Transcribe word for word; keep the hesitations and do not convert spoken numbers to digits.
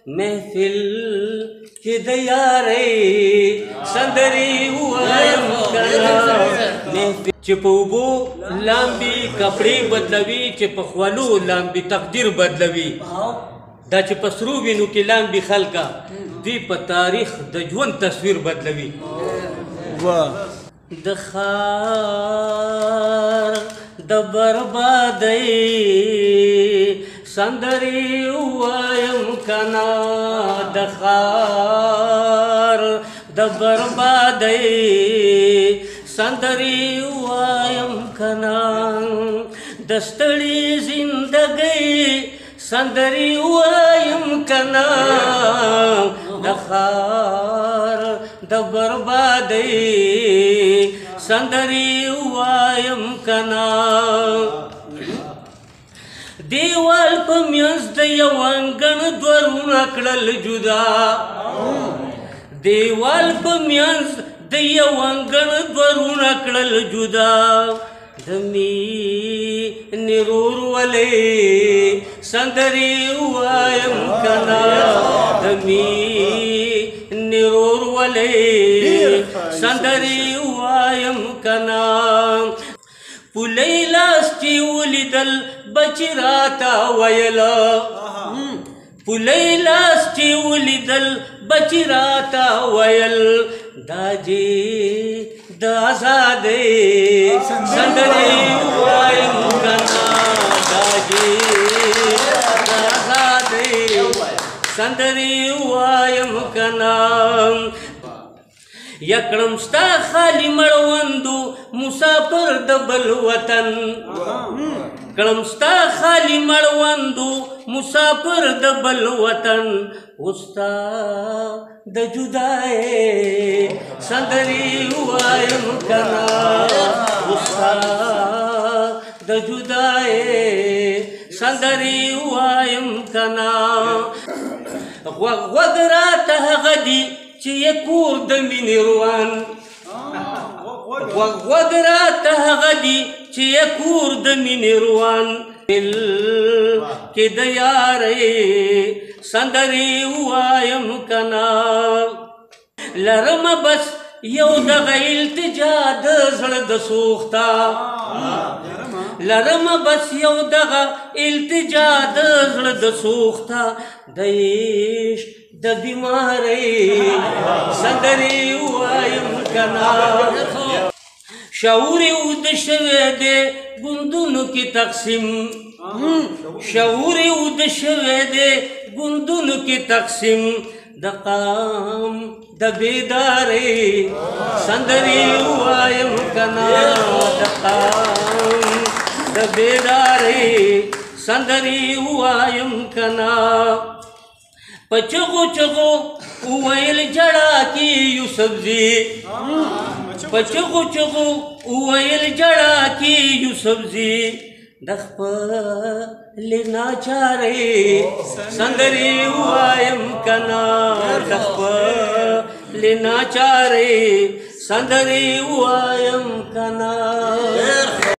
महफिल की दयारे संदरी वायम कना महफिल चिपौबो लांबी कपड़े बदलवी चिपखवालू लांबी तकदीर बदलवी दा च पसरू विनु के लांबी खलका दी प तारीख द ژوند تصویر بدلوي वाह د خار د بربادۍ سندري وایم کنا د خار د بربادۍ سندري وایم کنا د ستړي زندګۍ سندري وایم کنا د خار د بربادۍ سندري وایم کنا دیوال په میاس د یو انګن دورونه کړل جدا دیوال په میاس د یو انګن دورونه کړل جدا دمی نرور ولې سندري وایم کنا دمی نرور ولې سندري وایم کنا پولیلاس چې ولیدل بچی راته ویل پولیلاس چې ولیدل بچی راته ویل داجی د آزادۍ سندري وایم کنا داجی د آزادۍ سندري وایم کنا یکړم ستا خالی مړوندو مسافر د بل وطن کړم ستا خالی مړوندو مسافر د بل وطن اوستا د جدای سندري وایم کنا اوستا د جدای سندري وایم کنا غوږ راته غدي چې کور د مینې روان غوږ راته غدي چې کور د مینې روان دل کې د یارۍ سندري وایم کنا لرم بس یو دغه التجا د زړه د سوختا لرم بس یو دغه التجا د زړه د سوختا د عشق د بیماری سندري وایم کنا شعور ود شوه دې ګوندونو کې تقسیم شعور ود شوه دې ګوندونو کې تقسیم د قام د بیداری سندري وایم کنا د قام د بیداری سندري وایم کنا پچغو چغو ویل جڑا کی یوسف زی پچغو چغو ویل جڑا کی یوسف زی دخپل ناچارے سندري وایم کنا دخپل ناچارے سندري وایم کنا